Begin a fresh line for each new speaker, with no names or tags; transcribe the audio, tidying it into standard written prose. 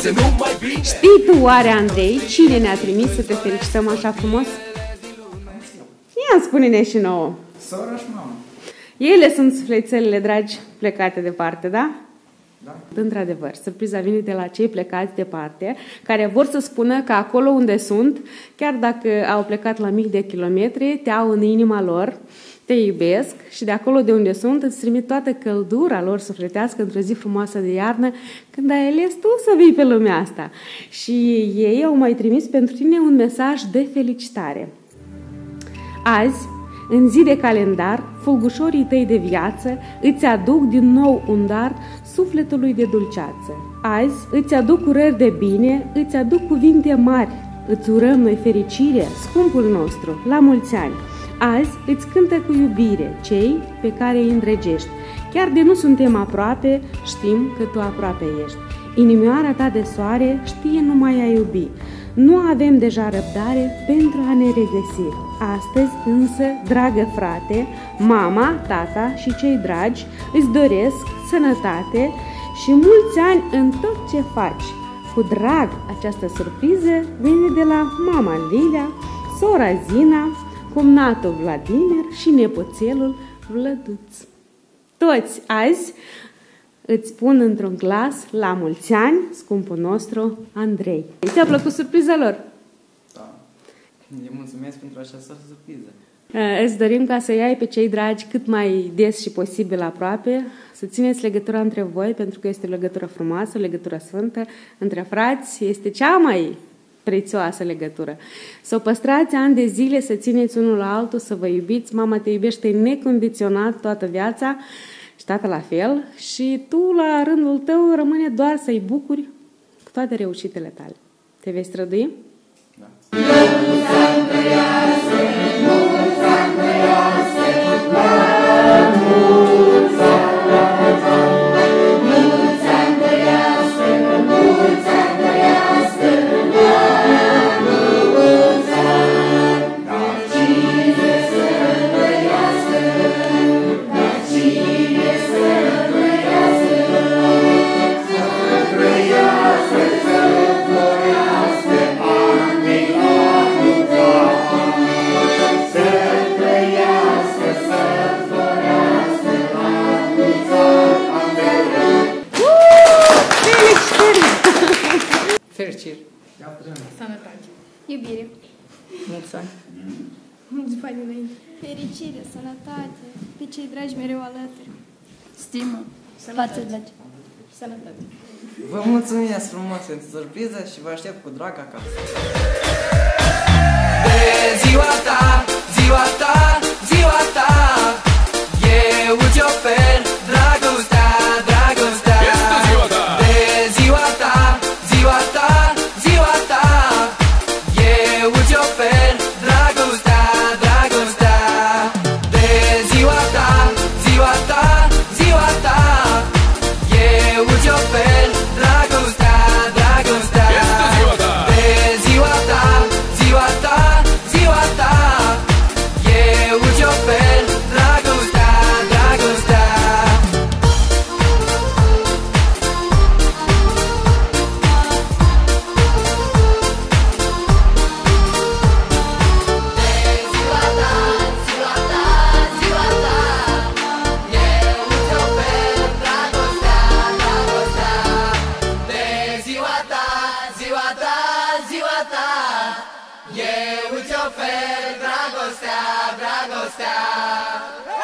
Știi tu oare, Andrei, cine ne-a trimis să te felicităm așa frumos? Ia spune-ne și nouă.
Sora și mama.
Ele sunt sufletelele dragi plecate departe, da?
Da.
Într-adevăr, surpriza vine de la cei plecați departe, care vor să spună că acolo unde sunt, chiar dacă au plecat la mii de kilometri, te au în inima lor, te iubesc și de acolo de unde sunt îți trimit toată căldura lor sufletească într-o zi frumoasă de iarnă, când ai ales tu să vii pe lumea asta. Și ei au mai trimis pentru tine un mesaj de felicitare. Azi, în zi de calendar, fulgușorii tăi de viață îți aduc din nou un dar sufletului de dulceață. Azi îți aduc urări de bine, îți aduc cuvinte mari, îți urăm noi fericire, scumpul nostru, la mulți ani. Azi îți cântă cu iubire cei pe care îi îndrăgești. Chiar de nu suntem aproape, știm că tu aproape ești. Inimioara ta de soare știe numai a iubi. Nu avem deja răbdare pentru a ne regăsi. Astăzi însă, dragă frate, mama, tata și cei dragi îți doresc sănătate și mulți ani în tot ce faci. Cu drag, această surpriză vine de la mama Lilia, sora Zina, cumnatul Vladimir și nepoțelul Vlăduț. Toți azi îți spun într-un glas la mulți ani, scumpul nostru Andrei. Ți-a plăcut surpriza lor?
Da. Eu mulțumesc pentru această surpriză.
Îți dorim ca să iei pe cei dragi cât mai des și posibil aproape, să țineți legătura între voi, pentru că este o legătură frumoasă, o legătură sfântă, între frați, este cea mai prețioasă legătură. Să o păstrați ani de zile, să țineți unul la altul, să vă iubiți. Mama te iubește necondiționat toată viața și tata la fel și tu, la rândul tău, rămâne doar să-i bucuri cu toate reușitele tale. Te vei strădui?
Da. Fericire.
Sănătate. Iubire.
Mulți ani.
Mulți bani înainte.
Fericire, sănătate, pe cei dragi mereu alături.
Stimă.
Sănătate.
Dragi.
Sănătate.
Vă mulțumesc frumos pentru surpriză și vă aștept cu drag acasă.
De ziua ta, ziua ta, ziua ta, eu îți ofer dragostea, dragostea. De ziua ta, ziua ta, ziua ta, eu îți ofer dragostea, dragostea. De ziua ta, ziua ta, ziua ta, eu îți ofer dragostea, dragostea. De ziua ta, ziua ta, ziua ta, eu îți ofer dragostea, dragostea. Eu îți ofer dragostea, dragostea.